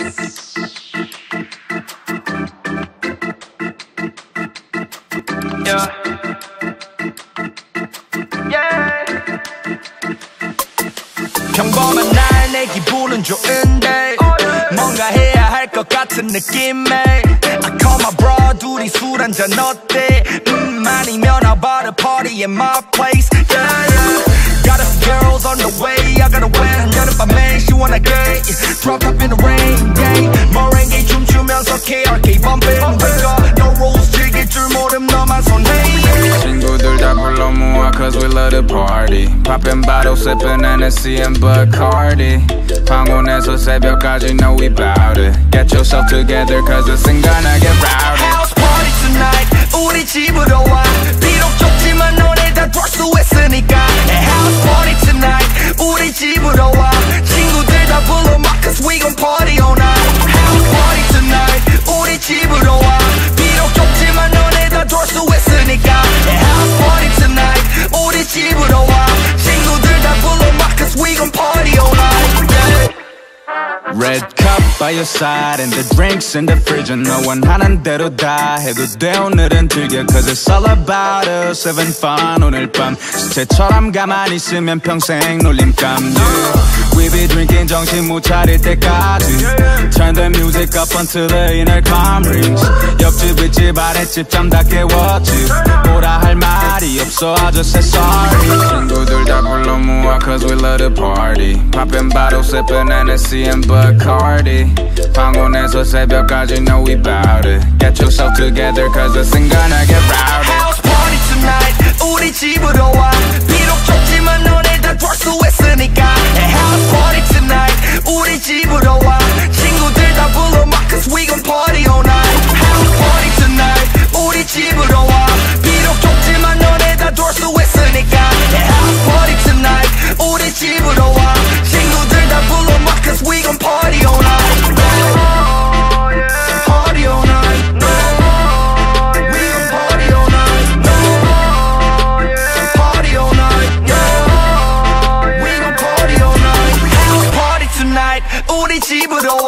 Yeah. Yeah. 평범한 날 내 기분은 좋은데 뭔가 해야 할 것 같은 느낌에 I call my bro 둘이 술 한잔 어때 아니면 I'll buy the party in my place. Yeah, yeah. Got us girls on the way I gotta wear 여름밤에 시원하게 Drop top in the rain day 머랭이 춤추면서 KRK bumping no rules 즐길 줄 모름 너만 손해. 친구들 다 불러 모아 cause we love to party Popping bottles sipping Hennessy and Bacardi 황혼에서 새벽까지 know we bout it Get yourself together cause it's gonna get rowdy House party tonight 우리 집으로 와 비록 좁지만 너네 다 돌 수 있으니까 House party tonight 우리 집으로 와 친구들 다 불러 막 cause we gon' party all night House party tonight 우리 집으로 와 비록 좁지만 너네 다 돌 수 있으니까 House party tonight 우리 집으로 와 친구들 다 불러 막 cause we gon' party all night yeah. Red cup by your side and the drinks in the fridge and no one 하는 대로 다 해도 돼 오늘은 즐겨 Cause it's all about us having fun 오늘 밤 시체처럼 가만히 있으면 평생 놀림감 yeah. We be drinking 정신 못 차릴 때까지 Turn the music up until the inner calm rings 옆집 윗집 아랫집 잠 다 깨웠지 뭐라 할 말이 없어 I just say sorry 친구들 다 불러 모아 cause we love to party Popping bottles sipping Hennessy and Bacardi 황혼에서 새벽까지 know we bout it Get yourself together cause it's gonna get rowdy House party tonight 우리 집으로 와 비록 좁지만 너네 다 돌 수 있으니까 House party tonight 우리 집으로 와 친구들 다 불러 막 cause we gon' party all night House party tonight 우리 집으로 와 비록 좁지만 너네 다 돌 수 있으니까 House party tonight 우리 집으로 와 친구들 다 불러 막 cause we gon' party all night Party all night We gon' party all night Party all night We gon' party all night House party tonight 우리 집으로